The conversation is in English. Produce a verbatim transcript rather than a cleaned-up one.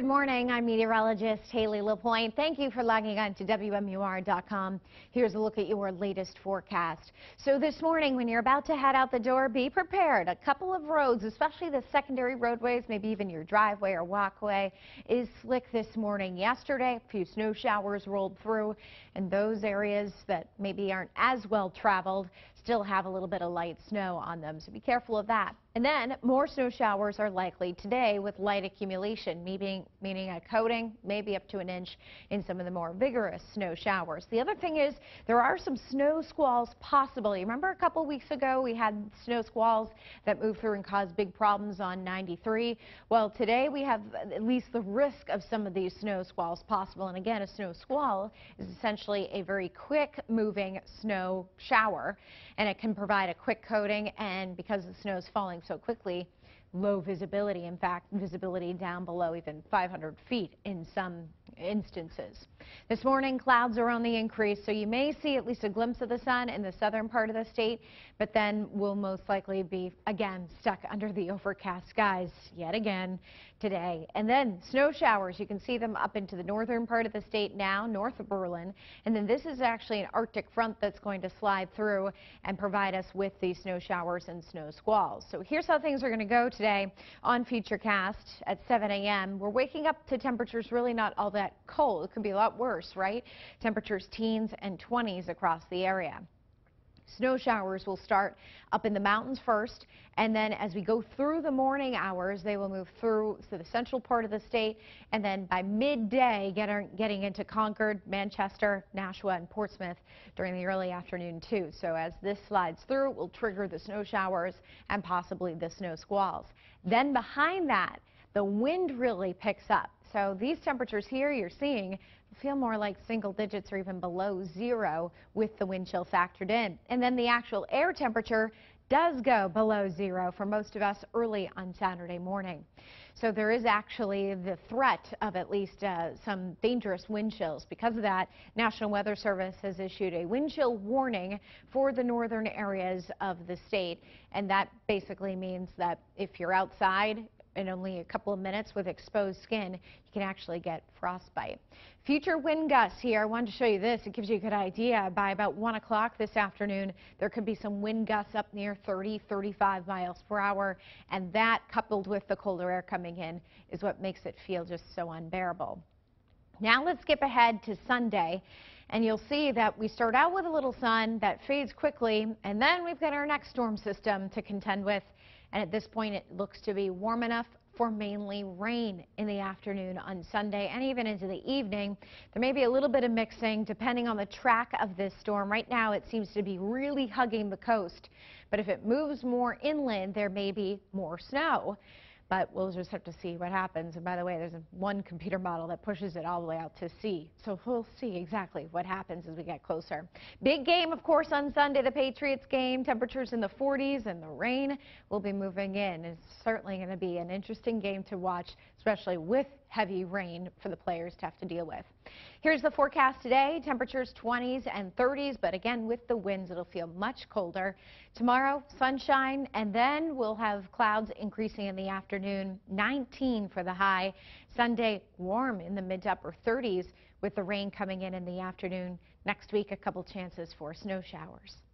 Good morning. I'm meteorologist Haley LaPointe. Thank you for logging on to W M U R dot com. Here's a look at your latest forecast. So this morning, when you're about to head out the door, be prepared. A couple of roads, especially the secondary roadways, maybe even your driveway or walkway, is slick this morning. Yesterday, a few snow showers rolled through, and those areas that maybe aren't as well traveled still have a little bit of light snow on them, so be careful of that. And then more snow showers are likely today with light accumulation, meaning, meaning a coating, maybe up to an inch in some of the more vigorous snow showers. The other thing is there are some snow squalls possible. You remember a couple weeks ago we had snow squalls that moved through and caused big problems on ninety-three? Well, today we have at least the risk of some of these snow squalls possible. And again, a snow squall is essentially a very quick moving snow shower, and it can provide a quick coating, and because the snow is falling so quickly, low visibility. In fact, visibility down below even five hundred feet in some instances. This morning, clouds are on the increase, so you may see at least a glimpse of the sun in the southern part of the state, but then we'll most likely be again stuck under the overcast skies yet again today. And then snow showers, you can see them up into the northern part of the state now, north of Berlin. And then this is actually an Arctic front that's going to slide through and provide us with these snow showers and snow squalls. So here's how things are going to go today on Futurecast at seven A M We're waking up to temperatures really not all that cold. It could be a lot worse, right? Temperatures teens and twenties across the area. Snow showers will start up in the mountains first, and then as we go through the morning hours, they will move through to the central part of the state, and then by midday, get, getting into Concord, Manchester, Nashua, and Portsmouth during the early afternoon, too. So as this slides through, it will trigger the snow showers and possibly the snow squalls. Then behind that, the wind really picks up. So these temperatures here you're seeing feel more like single digits or even below zero with the wind chill factored in. And then the actual air temperature does go below zero for most of us early on Saturday morning. So there is actually the threat of at least uh, some dangerous wind chills. Because of that, National Weather Service has issued a wind chill warning for the northern areas of the state. And that basically means that if you're outside in only a couple of minutes with exposed skin, you can actually get frostbite. Future wind gusts here. I wanted to show you this. It gives you a good idea. By about one o'clock this afternoon, there could be some wind gusts up near thirty, thirty-five miles per hour. And that, coupled with the colder air coming in, is what makes it feel just so unbearable. Now let's skip ahead to Sunday. And you'll see that we start out with a little sun that fades quickly, and then we've got our next storm system to contend with. And at this point, it looks to be warm enough for mainly rain in the afternoon on Sunday and even into the evening. There may be a little bit of mixing depending on the track of this storm. Right now, it seems to be really hugging the coast. But if it moves more inland, there may be more snow. But we'll just have to see what happens. And by the way, there's a one computer model that pushes it all the way out to sea. So we'll see exactly what happens as we get closer. Big game, of course, on Sunday, the Patriots game. Temperatures in the forties, and the rain will be moving in. It's certainly going to be an interesting game to watch, especially with heavy rain for the players to have to deal with. Here's the forecast today. Temperatures twenties and thirties, but again, with the winds, it'll feel much colder. Tomorrow, sunshine, and then we'll have clouds increasing in the afternoon. nineteen for the high. Sunday, warm in the mid to upper thirties with the rain coming in in the afternoon. Next week, a couple chances for snow showers.